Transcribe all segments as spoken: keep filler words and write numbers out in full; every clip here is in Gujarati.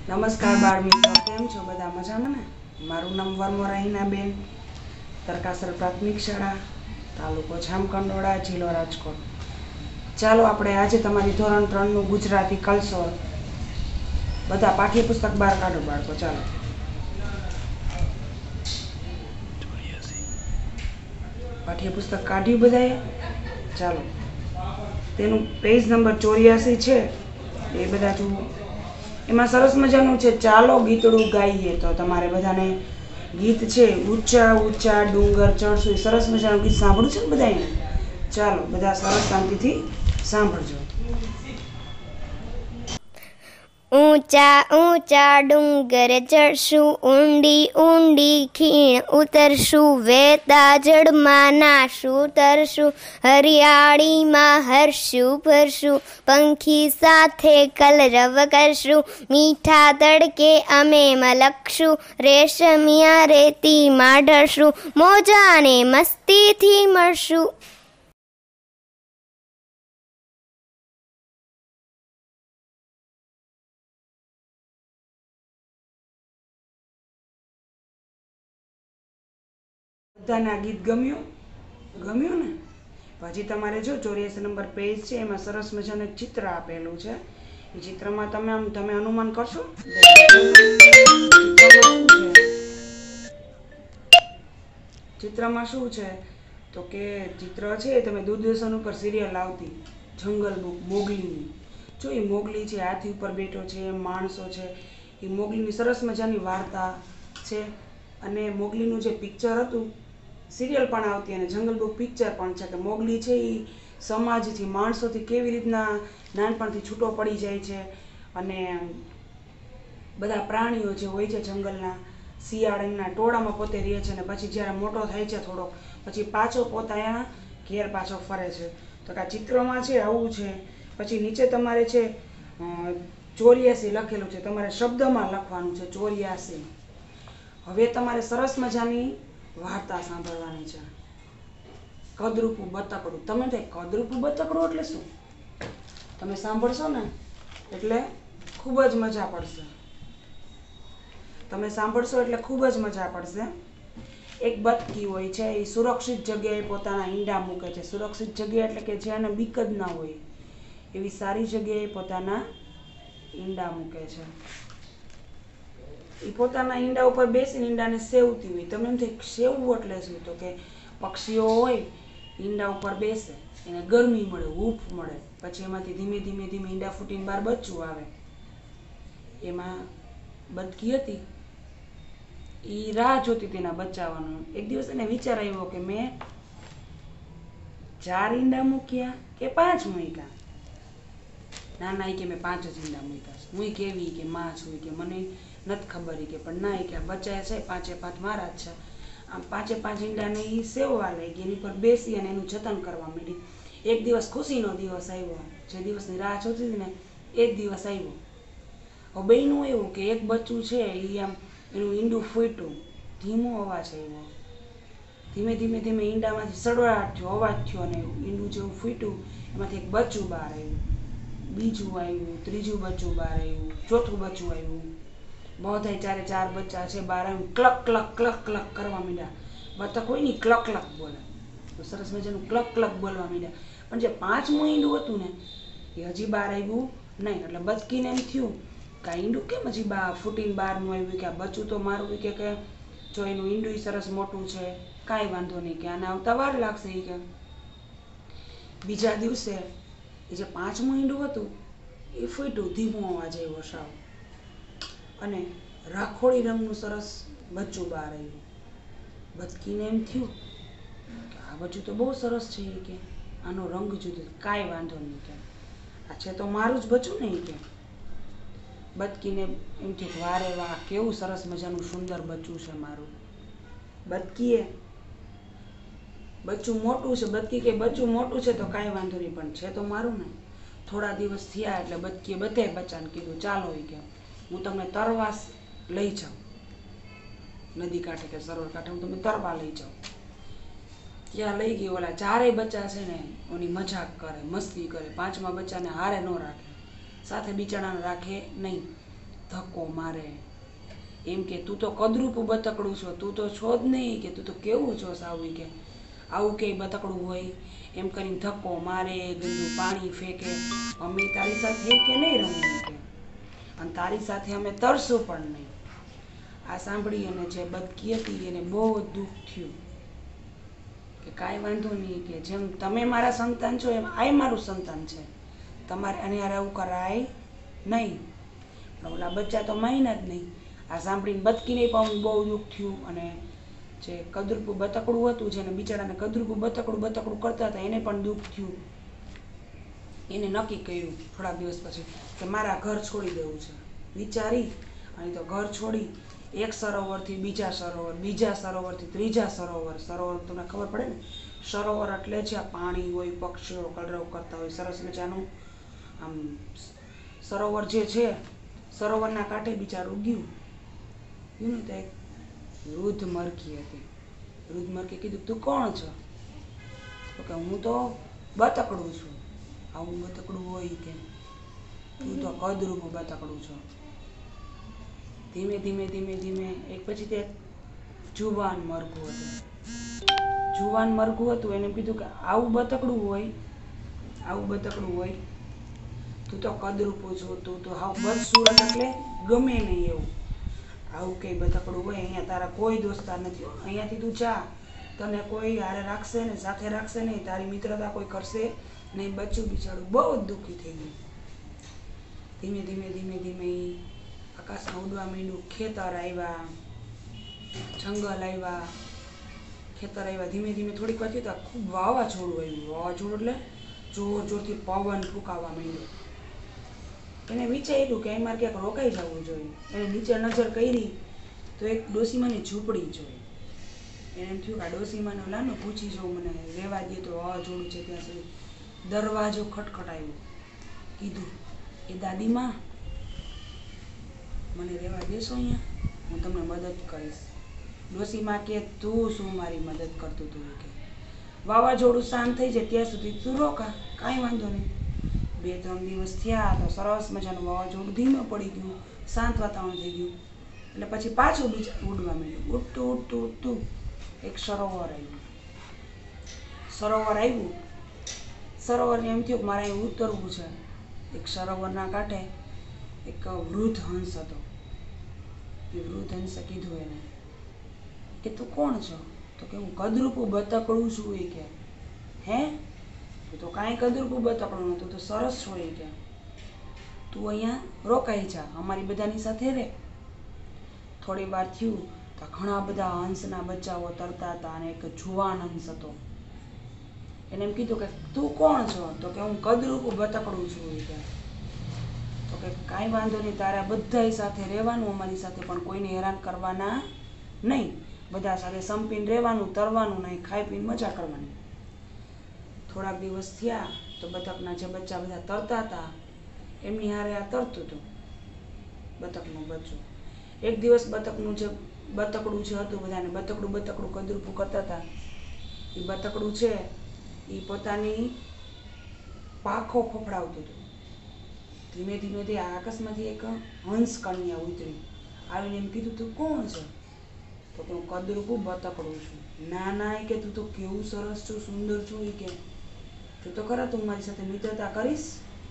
નમસ્કાર બાળ મિત્રો, કેમ છો? બધા મજામાં ને? મારું નામ વરમોરા હિનાબેન, તરકાસર પ્રાથમિક શાળા, તાલુકો જામકંડોળા, જિલ્લો રાજકોટ. ચાલો આપણે આજે તમારી ધોરણ ત્રણનું ગુજરાતી કલસોલ બધા પાઠ્યપુસ્તક બહાર કાઢો બાળકો. ચાલો પાઠ્યપુસ્તક કાઢ્યું બધાએ? ચાલો, તેનું પેજ નંબર ચોર્યાસી છે એ બધા જુઓ. એમાં સરસ મજાનું છે, ચાલો ગીતડું ગાઈએ. તો તમારે બધાને ગીત છે ઊંચા ઊંચા ડુંગર ચડશું, સરસ મજાનું ગીત સાંભળ્યું છે ને બધાને? ચાલો બધા સરસ શાંતિથી સાંભળજો. ઊંચા ઊંચા ડુંગર ચડશું, ઊંડી ઊંડી ખીણ ઉતરશું, વહેતા જળમાં નાશું તરશું, હરિયાળીમાં હરશું ભરશું, પંખી સાથે કલરવ કરશું, મીઠા તડકે અમે મલકશું, રેશમિયા રેતીમાં ઢળશું, મોજાને મસ્તીથી મળશું. બધાને આ ગીત ગમ્યું? ગમ્યું ને? પછી તમારે જો ચોર્યાસી નંબર પેજ છે, એમાં સરસ મજાનું એક ચિત્ર આપેલું છે. એ ચિત્રમાં તમે આમ તમે અનુમાન કરશો ચિત્રમાં શું છે? તો કે ચિત્ર છે તમે દૂરદર્શન ઉપર સિરિયલ આવતી જંગલ બુક મોગલીની. જો એ મોગલી છે, હાથી ઉપર બેઠો છે, માણસો છે, એ મોગલીની સરસ મજાની વાર્તા છે. અને મોગલીનું જે પિક્ચર હતું, સિરિયલ પણ આવતી, અને જંગલ બુક પિક્ચર પણ છે, કે મોગલી છે એ સમાજથી માણસોથી કેવી રીતના નાનપણથી છૂટો પડી જાય છે, અને બધા પ્રાણીઓ જે હોય છે જંગલના શિયાળના ટોળામાં પોતે રહે છે, અને પછી જ્યારે મોટો થાય છે થોડો, પછી પાછો પોતાના ઘેર પાછો ફરે છે. તો કે આ ચિત્રમાં છે આવું છે. પછી નીચે તમારે છે ચોર્યાસી લખેલું છે, તમારે શબ્દમાં લખવાનું છે ચોર્યાસી. હવે તમારે સરસ મજાની વાર્તા સાંભળવાની છે. કદરૂપું બતકડું. તમે તે કદરૂપું બતકડું એટલે શું? તમે સાંભળશો ને એટલે ખૂબ જ મજા પડશે. તમે સાંભળશો એટલે ખૂબ જ મજા પડશે. એક બતકી હોય છે, એ સુરક્ષિત જગ્યાએ પોતાના ઈંડા મૂકે છે. સુરક્ષિત જગ્યા એટલે કે જ્યાં એને બીક જ ના હોય એવી સારી જગ્યાએ પોતાના ઈંડા મૂકે છે. એ પોતાના ઈંડા ઉપર બેસીને ઈંડાને સેવતી હોય. તમે એમ થાય સેવવું એટલે શું? તો કે પક્ષીઓ હોય ઈંડા ઉપર બેસે, એને ગરમી મળે, હૂંફ મળે, પછી એમાંથી ધીમે ધીમે ધીમે ઈંડા ફૂટીને બહાર બચ્ચું આવે. એમાં બતકી હતી, એ રાહ જોતી હતી એના બચ્ચાવાનું. એક દિવસ એને વિચાર આવ્યો કે મેં ચાર ઈંડા મૂક્યા કે પાંચ મૂક્યા? ના ના, એ કે મેં પાંચ જ ઈંડા મૂક્યા છે. હું કેવી કે માં છું કે મને નથી ખબર, કે પણ ના, કે આ બચ્ચા છે પાંચે પાંચ મારા જ છે. આમ પાંચે પાંચ ઈંડાને એ સેવવા લાગી, એની પર બેસી અને એનું જતન કરવા માંડી. એક દિવસ ખુશીનો દિવસ આવ્યો, જે દિવસની રાહ જોતી હતી ને એ જ દિવસ આવ્યો. હવે બહેનું એવું કે એક બચ્ચું છે એ આમ એનું ઈંડું ફૂટ્યું, ધીમો અવાજ આવ્યો, ધીમે ધીમે ધીમે ઈંડામાંથી સડવાટ થયો, અવાજ થયો, અને ઈંડું જેવું ફૂટ્યું, એમાંથી એક બચ્ચું બહાર આવ્યું. બીજું આવ્યું, ત્રીજું બચ્ચું બહાર આવ્યું, ચોથું બચ્ચું આવ્યું. બધાય ચારે ચાર બચ્ચા છે બહાર આવીને ક્લક ક્લક ક્લક ક્લક કરવા માંડ્યા. બતક હોય ને ક્લક ક્લક બોલે, તો સરસ મજાનું ક્લક ક્લક બોલવા માંડ્યા. પણ જે પાંચમું ઈંડું હતું ને એ હજી બહાર આવ્યું નહીં. એટલે બચકીને એમ થયું કે આ ઈંડું કેમ હજી બહાર ફૂટીને બહાર ન આવ્યું, કે આ બચ્ચું તો મારું કે કે જો એનું ઈંડું સરસ મોટું છે, કાંઈ વાંધો નહીં, કે આને આવતા વાર લાગશે. એ કે બીજા દિવસે એ જે પાંચમું ઈંડું હતું એ ફૂટ્યું, ધીમો અવાજ આવ્યો સાવ, અને રાખોડી રંગનું સરસ બચ્ચું બહાર આવ્યું. બચકીને એમ થયું કે આ બચ્ચું તો બહુ સરસ છે, કે આનો રંગ જુદો, કાંઈ વાંધો નહીં, કે આ છે તો મારું જ બચ્ચું નહીં. કે બચકીને એમ થયું વારે વાહ, કેવું સરસ મજાનું સુંદર બચ્ચું છે મારું. બચકીએ બચ્ચું મોટું છે, બચકી કે બચ્ચું મોટું છે તો કાંઈ વાંધો નહીં, પણ છે તો મારું ને. થોડા દિવસ થયા એટલે બચકીએ બધે બચ્ચાને કીધું ચાલો એ કે હું તમને તરવા લઈ જાઉં, નદી કાંઠે કે સરોવર કાંઠે હું તમને તરવા લઈ જાઉં. ત્યાં લઈ ગઈ. ઓલા ચારેય બચ્ચા છે ને ઓની મજાક કરે, મસ્તી કરે. પાંચમા બચ્ચાને હારે ન રાખે, સાથે બિચારાને રાખે નહીં. ધક્કો મારે એમ કે તું તો કદરૂપું બતકડું છો, તું તો છો જ નહીં, કે તું તો કેવું છો સાવ, કે આવું કંઈ બતકડું હોય એમ કરીને ધક્કો મારે, ગંદુ પાણી ફેંકે. અમે તારી સાથે કે નહીં રમીએ કે, અને તારી સાથે અમે તરશું પણ નહીં. આ સાંભળી અને જે બદકી હતી એને બહુ દુઃખ થયું કે કાંઈ વાંધો નહીં, કે જેમ તમે મારા સંતાન છો એમ આ મારું સંતાન છે, તમારે અને યાર આવું કરાય નહીં. પણ ઓલા બચ્ચા તો માયના જ નહીં. આ સાંભળીને બદકીને પણ બહુ દુઃખ થયું. અને જે કદરૂપું બતકડું હતું, જેને બિચારાને કદરૂપું બતકડું બતકડું કરતા હતા, એને પણ દુઃખ થયું. એને નક્કી કર્યું થોડાક દિવસ પછી કે મારા ઘર છોડી દેવું છે. વિચારી અને તો ઘર છોડી એક સરોવરથી બીજા સરોવર, બીજા સરોવરથી ત્રીજા સરોવર. સરોવર તમને ખબર પડે ને, સરોવર એટલે છે આ પાણી હોય, પક્ષીઓ કલરવ કરતા હોય, સરસ મજાનું આમ સરોવર જે છે. સરોવરના કાંઠે બિચારું ગયું ગયું ને તો એક વૃદ્ધ મરઘી હતી. વૃદ્ધ મરઘી કીધું તું કોણ છો? તો કે હું તો બતકડું છું. આવું બતકડું હોય કે તું તો કદરૂપું બતકડું છો. ધીમે ધીમે ધીમે ધીમે એક પછી તે જુવાન મરઘું હતું. જુવાન મરઘું હતું એને કીધું કે આવું બતકડું હોય, આવું બતકડું હોય, તું તો કદરૂપું છો, તું તો હાવ બદસુરત એટલે ગમે નહીં એવું. આવું કંઈ બતકડું હોય, અહીંયા તારા કોઈ દોસ્તાર નથી, અહીંયાથી તું જા, તને કોઈ હારે રાખશે ને સાથે રાખશે નહીં, તારી મિત્રતા કોઈ કરશે નહીં. બચ્ચું બિચારું બહુ જ દુઃખી થઈ ગયું. ધીમે ધીમે ધીમે ધીમે આકાશમાં ઉડવા માંડ્યું. ખેતર આવ્યા, જંગલ આવ્યા, ખેતર આવ્યા. ધીમે ધીમે થોડીક વાર થયું તો ખૂબ વાવાઝોડું આવ્યું. વાવાઝોડું એટલે જોર જોરથી પવન ફૂંકાવા માંડ્યો. એને વિચાર્યું કે અહીં મારે ક્યાંક રોકાઈ જવું જોઈએ. એને નીચે નજર કરી તો એક ડોસીમાની ઝૂંપડી જોઈ. એને એમ થયું કે આ ડોસીમાને ઓલાને પૂછી જાઉં, મને રહેવા દે તો વાવાઝોડું છે ત્યાં સુધી. દરવાજો ખટખટાવ્યો. કીધું એ દાદીમાં મને રહેવા દેશો અહીંયા, હું તમને મદદ કરીશ. ડોસીમાં કે તું શું મારી મદદ કરતું તું કે વાવાઝોડું શાંત થઈ જાય ત્યાં સુધી તું રોકા, કાંઈ વાંધો નહીં. બે ત્રણ દિવસ થયા તો સરસ મજાનું વાવાઝોડું ધીમું પડી ગયું, શાંત વાતાવરણ થઈ ગયું. એટલે પછી પાછું બીજા ઉડવા માંડ્યું. ઉડતું ઉડતું ઉડતું એક સરોવર આવ્યું. સરોવર આવ્યું સરોવરને એમ થયું કે મારે અહીં ઉતરવું છે. એક સરોવરના કાંઠે એક વૃદ્ધ હંસ હતો. એ વૃદ્ધ હંસે કીધું એને કે તું કોણ છો? તો કે હું કદરૂપું બતકડું છું. એ કે હે, તું તો કાંઈ કદરૂપું બતકડું નહોતું, તો સરસ છો. એ કે તું અહીંયા રોકાઈ જા, અમારી બધાની સાથે રહે. થોડી વાર થયું તો ઘણા બધા હંસના બચ્ચાઓ તરતા હતા અને એક જુવાન હંસ હતો. એને એમ કીધું કે તું કોણ છો? તો કે હું કદરૂપું બતકડું છું. એ કે તો કે કાંઈ વાંધો નહીં, તારા બધાય સાથે રહેવાનું, અમારી સાથે પણ કોઈને હેરાન કરવાના નહીં. બધા સાથે સંપીને રહેવાનું, તરવાનું નહીં, ખાઈ પીને મજા કરવાની. થોડાક દિવસ થયા તો બતકના જે બચ્ચા બધા તરતા હતા એમની હારે આ તરતું હતું બતકનું બચ્ચું. એક દિવસ બતકનું જે બતકડું જે હતું, બધાને બતકડું બતકડું કદરૂપું કરતા હતા. એ બતકડું છે એ પોતાની પાંખો ફફડાવતું હતું. ધીમે ધીમે તે આકાશમાંથી એક હંસ કન્યા ઉતરી. આવીને એમ કીધું તું કોણ છે? તો કે હું કદરૂપું બતકડું છું. ના ના, એ કે તું તો કેવું સરસ છું, સુંદર છું. એ કે તું તો ખરા, તું મારી સાથે મિત્રતા કરીશ?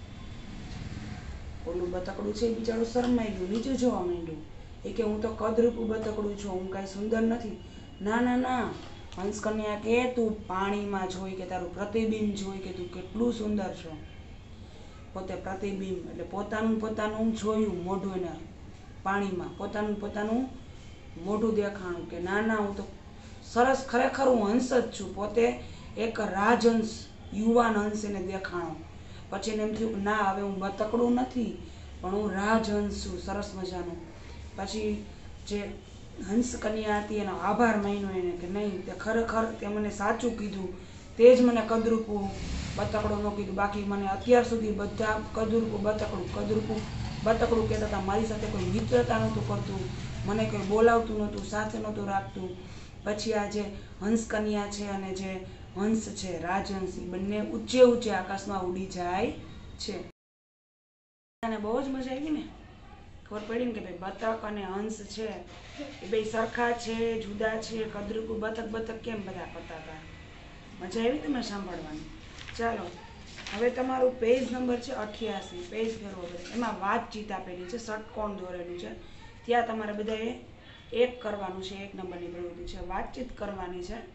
ઓલું બતકડું છે એ બિચારું શરમાઈ ગયું, નીચે જોવા માંડ્યું. એ કે હું તો કદરૂપું બતકડું છું, હું કાંઈ સુંદર નથી. ના ના ના, હંસ કન્યા કે તું પાણીમાં જોઈ કે તારું પ્રતિબિંબ જોઈ કે તું કેટલું સુંદર છો. પોતે પ્રતિબિંબ એટલે પોતાનું પોતાનું જોયું મોઢું, એને પાણીમાં પોતાનું પોતાનું મોઢું દેખાણું કે ના ના, હું તો સરસ, ખરેખર હું હંસ જ છું. પોતે એક રાજહંસ, યુવાન હંસ એને દેખાણો. પછી એને એમ થયું કે ના, હવે હું બતકડું નથી પણ હું રાજહંસ છું, સરસ મજાનું. પછી જે હંસ કન્યા હતી એનો આભાર માન્યો એને કે નહીં, તે ખરેખર તે મને સાચું કીધું, તે જ મને કદરૂપું બતકડું ન કીધું. બાકી મને અત્યાર સુધી બધા કદરૂપું બતકડું કદરૂપું બતકડું કહેતા હતા. મારી સાથે કોઈ મિત્રતા નહોતું કરતું, મને કોઈ બોલાવતું નહોતું, સાથે નહોતું રાખતું. પછી આ જે હંસ કન્યા છે અને જે હંસ છે રાજહંસ, એ બંને ઊંચે ઊંચે આકાશમાં ઉડી જાય છે. અને બહુ જ મજા આવી ને. ખબર પડી ને કે ભાઈ બતક અને હંસ છે એ બે સરખા છે, જુદા છે, કદરૂપું બતક બતક કેમ બધા કરતા હતા. મજા આવી તમે સાંભળવાની. ચાલો હવે તમારું પેજ નંબર છે અઠ્યાસી, પેજ ફેરવો બધે. એમાં વાતચીત આપેલી છે, ષટકોણ દોરેલું છે. ત્યાં તમારે બધાએ એક કરવાનું છે, એક નંબરની પ્રવૃત્તિ છે, વાતચીત કરવાની છે.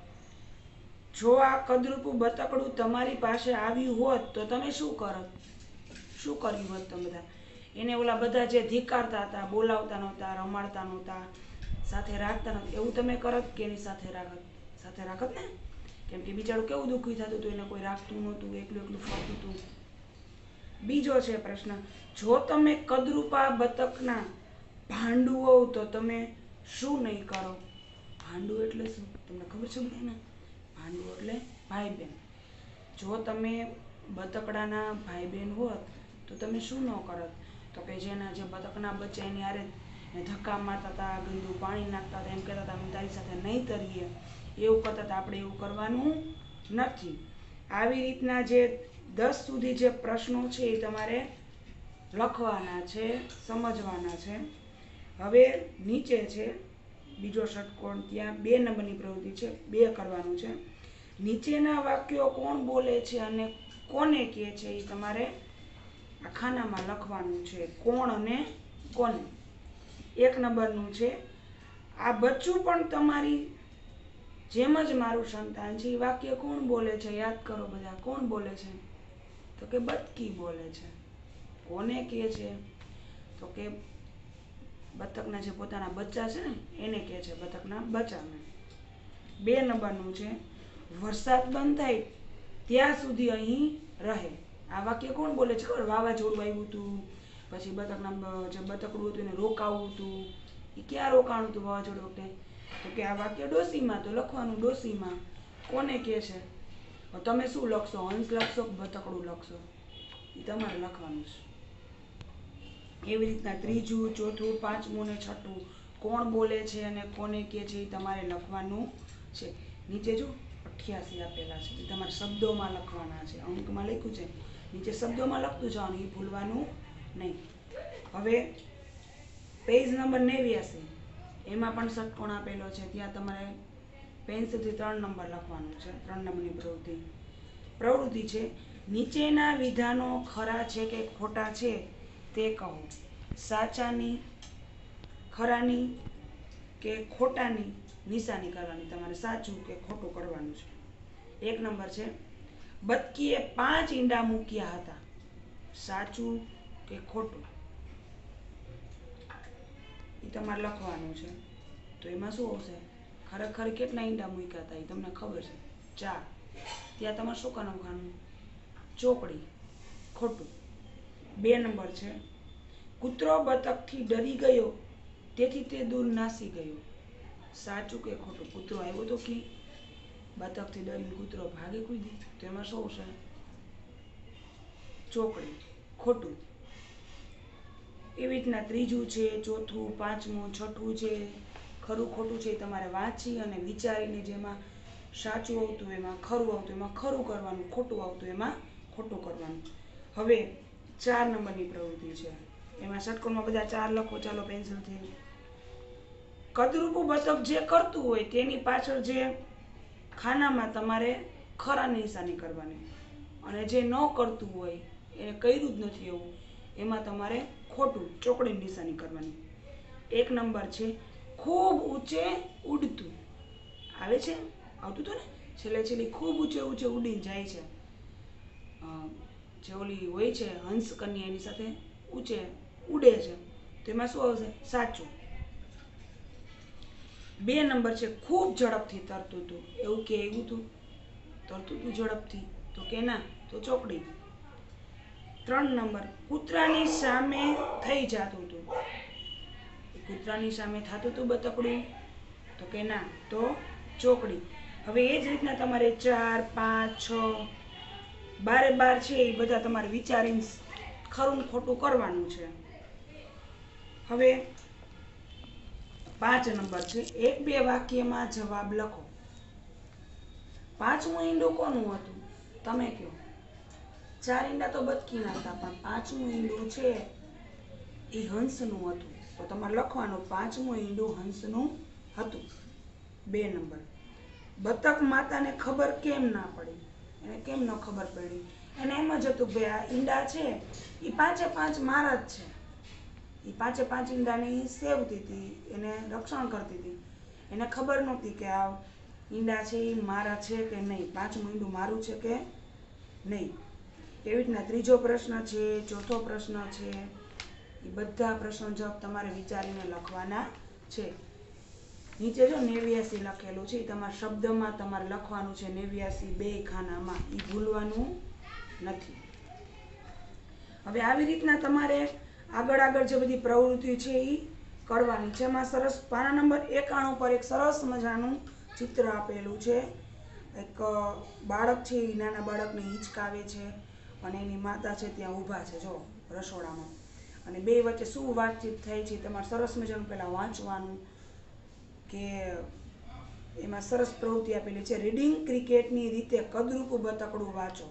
જો આ કદરૂપું બતકડું તમારી પાસે આવ્યું હોત તો તમે શું કરત? શું કર્યું હોત તમે બધા? એને ઓલા બધા જે ધિક્કારતા હતા, બોલાવતા નહોતા, રમાડતા નહોતા, સાથે રાખતા નહોતા, એવું તમે કરત કે એની સાથે રાખત? સાથે રાખત ને? કેમ કે બિચારું કેવું દુઃખી થતું હતું, એને કોઈ રાખતું નહોતું, એકલું એકલું ફરતું હતું. બીજો છે પ્રશ્ન, જો તમે કદરૂપા બતકના ભાંડુ હોવ તો તમે શું નહીં કરો? ભાંડુ એટલે શું તમને ખબર છે બધાને? ભાંડુ એટલે ભાઈ બહેન. જો તમે બતકડાના ભાઈ બહેન હોત તો તમે શું ન કરત? તો કે જેના જે બતકના બચ્ચા એની હારે ધક્કા મારતા હતા, ગંદુ પાણી નાખતા હતા, એમ કહેતા હતા અમે તારી સાથે નહીં તરીએ, એવું કરતા હતા. આપણે એવું કરવાનું નથી. આવી રીતના જે દસ સુધી જે પ્રશ્નો છે એ તમારે લખવાના છે, સમજવાના છે. હવે નીચે છે બીજો ષટકોણ, ત્યાં બે નંબરની પ્રવૃત્તિ છે, બે કરવાનું છે. નીચેના વાક્યો કોણ બોલે છે અને કોને કહે છે એ તમારે આ ખાનામાં લખવાનું છે, કોણ અને કોને. એક નંબરનું છે, આ બચ્ચું પણ તમારી જેમ જ મારું સંતાન છે. એ વાક્ય કોણ બોલે છે? યાદ કરો બધા, કોણ બોલે છે? તો કે બતકી બોલે છે. કોને કહે છે? તો કે બતકના જે પોતાના બચ્ચા છે ને એને કહે છે, બતકના બચ્ચાને. બે નંબરનું છે, વરસાદ બંધ થાય ત્યાં સુધી અહીં રહે. આ વાક્ય કોણ બોલે છે ખબર? વાવાઝોડું આવ્યું હતું, પછી બતકના જે બતકડું હતું એને રોકાવું હતું. એ ક્યાં રોકાણું હતું વાવાઝોડું વખતે? તો કે આ વાક્ય ડોશીમાં, તો લખવાનું ડોશીમાં. કોને કહે છે? તમે શું લખશો? હંસ લખશો કે બતકડું લખશો? એ તમારે લખવાનું છે. એવી રીતના ત્રીજું, ચોથું, પાંચમું ને છઠ્ઠું કોણ બોલે છે અને કોને કહે છે એ તમારે લખવાનું છે. નીચે જો અઠ્યાસી આપેલા છે, એ તમારે શબ્દોમાં લખવાના છે. અંકમાં લખ્યું છે, નીચે શબ્દોમાં લખતું જવાનું, એ ભૂલવાનું નહીં. હવે પેજ નંબર નેવ્યાસી, એમાં પણ ષટકોણ આપેલો છે. ત્યાં તમારે પેન્સિલથી ત્રણ નંબર લખવાનું છે, ત્રણ નંબરની પ્રવૃત્તિ. પ્રવૃત્તિ છે, નીચેના વિધાનો ખરા છે કે ખોટા છે તે કહો. સાચાની, ખરાની કે ખોટાની નિશાની કરવાની. તમારે સાચું કે ખોટું કરવાનું છે. એક નંબર છે, બતકીએ પાંચ ઈંડા મૂક્યા હતા. સાચું કે ખોટું એ તમારે લખવાનું છે. તો એમાં શું આવશે? ખરેખર કેટલા ઈંડા મૂક્યા હતા એ તમને ખબર છે, ચાર. ત્યાં તમારે શું કરવાનું? ચોકડી. ખોટું. બે નંબર છે, કૂતરો બતકથી ડરી ગયો તેથી તે દૂર નાસી ગયો. સાચું કે ખોટું? કૂતરો આવ્યો તો કે બતકથી ડરીને કૂતરો ભાગે કૂદી, તો એમાં શું આવશે? ચોકડી. ખોટું. એવી રીતના ત્રીજું છે, ચોથું, પાંચમું, છઠ્ઠું છે, ખરું ખોટું છે એ તમારે વાંચી અને વિચારીને, જેમાં સાચું આવતું એમાં ખરું આવતું એમાં ખરું કરવાનું, ખોટું આવતું એમાં ખોટું કરવાનું. હવે ચાર નંબરની પ્રવૃત્તિ છે, એમાં ષટકોણમાં બધા ચાર લખો. ચાલો પેન્સિલથી. કદરૂપું બતક જે કરતું હોય તેની પાછળ જે ખાનામાં તમારે ખરાની નિશાની કરવાની, અને જે ન કરતું હોય એને કર્યું જ નથી એવું એમાં તમારે ખોટું, ચોકડીની નિશાની કરવાની. એક નંબર છે, ખૂબ ઊંચે ઉડતું. આવે છે? આવતું હતું ને? છેલ્લે છેલ્લી ખૂબ ઊંચે ઊંચે ઉડીને જાય છે. જે ઓલી હોય છે હંસ કન્યા એની સાથે ઊંચે ઉડે છે, તો એમાં શું આવશે? સાચું. બે નંબર છે, ખૂબ ઝડપથી તરતું હતું. એવું કે એવું હતું? તરતું હતું ઝડપથી? તો કે ના, તો ચોકડી. ત્રણ નંબર, કૂતરાની સામે થઈ જતું હતું. કૂતરાની સામે થતું હતું બતકડું? તો કે ના, તો ચોકડી. હવે એ જ રીતના તમારે ચાર, પાંચ, છ, બારે બાર છે એ બધા તમારે વિચારીને ખરું ખોટું કરવાનું છે. હવે પાંચ નંબર છે, એક બે વાક્યમાં જવાબ લખો. પાંચમું ઈંડું કોનું હતું? તમે કહો. ચાર ઈંડા તો બતકીના હતા, પણ પાંચમું ઈંડું છે એ હંસનું હતું. તો તમારે લખવાનું પાંચમું ઈંડું હંસનું હતું. બે નંબર, બતક માતાને ખબર કેમ ના પડી? એને કેમ ન ખબર પડી? એને એમ જ હતું કે આ ઈંડા છે એ પાંચે પાંચ મારા જ છે. એ પાંચે પાંચ ઈંડાની સેવતી હતી, એને રક્ષણ કરતી હતી. એને ખબર નહોતી કે આ ઈંડા છે એ મારા છે કે નહીં, પાંચમું ઈંડું મારું છે કે નહીં. એવી રીતના ત્રીજો પ્રશ્ન છે, ચોથો પ્રશ્ન છે, એ બધા પ્રશ્નો જવાબ તમારે વિચારીને લખવાના છે. નીચે જો નેવ્યાસી લખેલું છે, એ તમારા શબ્દમાં તમારે લખવાનું છે નેવ્યાસી બે ખાનામાં, એ ભૂલવાનું નથી. હવે આવી રીતના તમારે આગળ આગળ જે બધી પ્રવૃત્તિ છે એ કરવાની છે. એમાં સરસ પાના નંબર એકાણું પર એક સરસ મજાનું ચિત્ર આપેલું છે. એક બાળક છે એ નાના બાળકને હિંચકાવે છે અને એની માતા છે ત્યાં ઊભા છે જો રસોડામાં, અને બે વચ્ચે શું વાતચીત થાય છે તમારે સરસ મજાનું પહેલાં વાંચવાનું. કે એમાં સરસ પ્રવૃત્તિ આપેલી છે, રીડિંગ ક્રિકેટની રીતે કદરૂપ બતકડું વાંચો.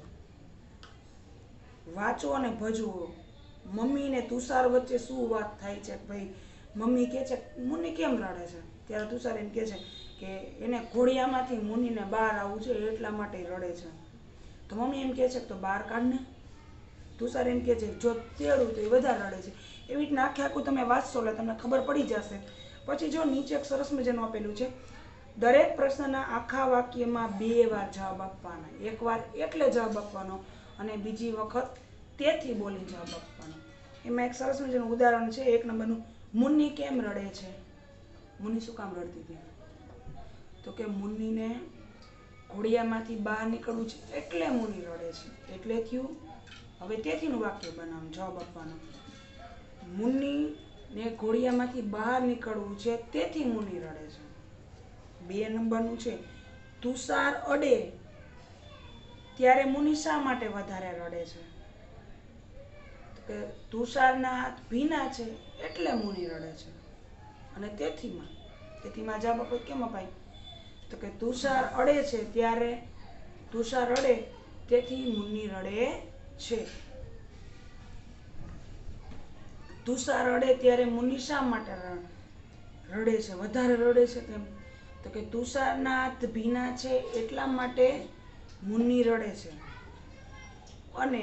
વાંચો અને ભજવો. મમ્મી ને તુષાર વચ્ચે શું વાત થાય છે? ભાઈ મમ્મી કહે છે મુન્ની કેમ રડે છે? ત્યારે તુષાર એમ કહે છે કે એને ઘોડિયામાંથી મુન્નીને બહાર આવવું છે એટલા માટે રડે છે. તો મમ્મી એમ કહે છે કે તો બહાર કાઢને. તુષાર એમ કહે છે જો તેડું તો એ વધારે રડે છે. એવી રીતના આખે આખું તમે વાંચશો એટલે તમને ખબર પડી જશે. પછી જો નીચે એક સરસ મજાનું આપેલું છે, દરેક પ્રશ્નના આખા વાક્યમાં બે વાર જવાબ આપવાના. એક વાર એટલે જવાબ આપવાનો અને બીજી વખત તેથી બોલી જવાબ આપવાનો. એમાં એક સરસ મજાનું ઉદાહરણ છે, એક નંબરનું, મુન્ની કેમ રડે છે? મુન્ની શું કામ રડતી હતી? તો કે મુન્નીને ઘોડિયામાંથી બહાર નીકળવું છે એટલે મુન્ની રડે છે. એટલે થયું. હવે તેથીનું વાક્ય બનાવવાનું, જવાબ આપવાનો. મુન્નીને ઘોડિયામાંથી બહાર નીકળવું છે તેથી મુન્ની રડે છે. બે નંબરનું છે, તુષાર અડે ત્યારે મુન્ની શા માટે વધારે રડે છે? કે તુષારના હાથ ભીના છે એટલે મુન્ની રડે છે. અને તેથીમાં તેથીમાં જવાબ આપો કેમ અપાય? તો કે તુષાર અડે છે ત્યારે તુષાર અડે તેથી મુન્ની રડે છે. તુષાર અડે ત્યારે મુન્ની શા માટે રડે છે, વધારે રડે છે તેમ? તો કે તુષારના હાથ ભીના છે એટલા માટે મુન્ની રડે છે. અને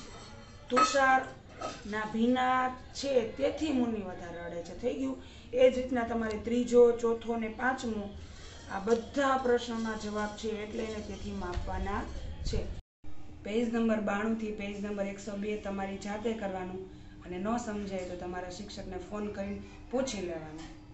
તુષારના ભીના છે તેથી મુન્ની વધારે રડે છે. થઈ ગયું. એ જ રીતના તમારે ત્રીજો, ચોથો ને પાંચમો આ બધા પ્રશ્નોના જવાબ છે એટલે એને તેથી માપવાના છે. પેજ નંબર બાણું થી પેજ નંબર એકસો બે તમારી જાતે કરવાનું, અને ન સમજાય તો તમારા શિક્ષકને ફોન કરીને પૂછી લેવાનું.